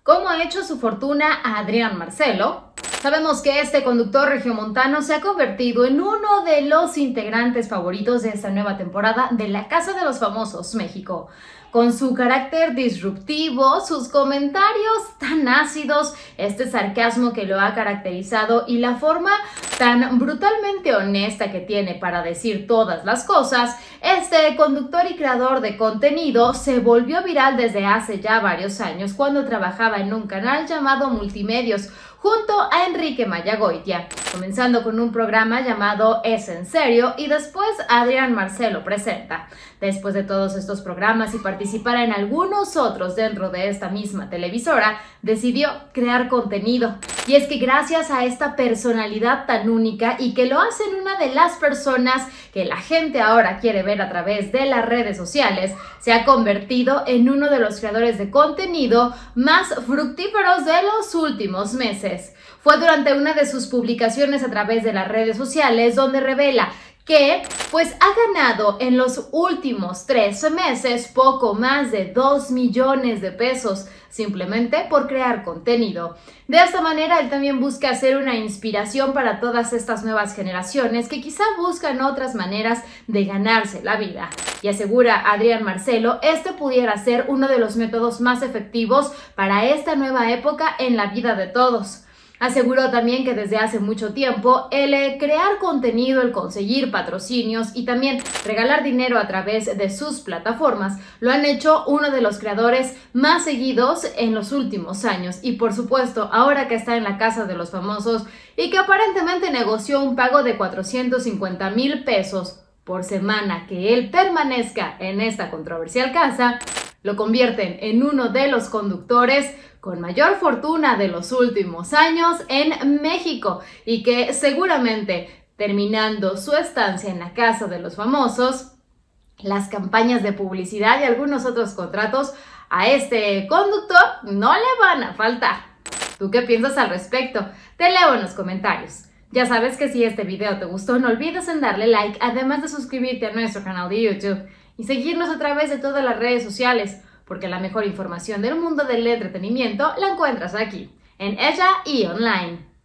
¿Cómo ha hecho su fortuna Adrián Marcelo? Sabemos que este conductor regiomontano se ha convertido en uno de los integrantes favoritos de esta nueva temporada de La Casa de los Famosos México. Con su carácter disruptivo, sus comentarios tan ácidos, este sarcasmo que lo ha caracterizado y la forma tan brutalmente honesta que tiene para decir todas las cosas, este conductor y creador de contenido se volvió viral desde hace ya varios años cuando trabajaba en un canal llamado Multimedios junto a Enrique Mayagoitia, comenzando con un programa llamado Es en Serio y después Adrián Marcelo Presenta. Después de todos estos programas y participar en algunos otros dentro de esta misma televisora, decidió crear contenido. Y es que gracias a esta personalidad tan única y que lo hacen una de las personas que la gente ahora quiere ver a través de las redes sociales, se ha convertido en uno de los creadores de contenido más fructíferos de los últimos meses. Fue durante una de sus publicaciones a través de las redes sociales donde revela que ha ganado en los últimos 3 meses poco más de 2 millones de pesos simplemente por crear contenido. De esta manera, él también busca ser una inspiración para todas estas nuevas generaciones que quizá buscan otras maneras de ganarse la vida. Y asegura Adrián Marcelo, este pudiera ser uno de los métodos más efectivos para esta nueva época en la vida de todos. Aseguró también que desde hace mucho tiempo el crear contenido, el conseguir patrocinios y también regalar dinero a través de sus plataformas lo han hecho uno de los creadores más seguidos en los últimos años. Y por supuesto, ahora que está en la Casa de los Famosos y que aparentemente negoció un pago de 450,000 pesos por semana que él permanezca en esta controversial casa, lo convierten en uno de los conductores con mayor fortuna de los últimos años en México y que seguramente terminando su estancia en la Casa de los Famosos, las campañas de publicidad y algunos otros contratos a este conductor no le van a faltar. ¿Tú qué piensas al respecto? Te leo en los comentarios. Ya sabes que si este video te gustó, no olvides en darle like, además de suscribirte a nuestro canal de YouTube y seguirnos a través de todas las redes sociales, porque la mejor información del mundo del entretenimiento la encuentras aquí, en Ella y Online.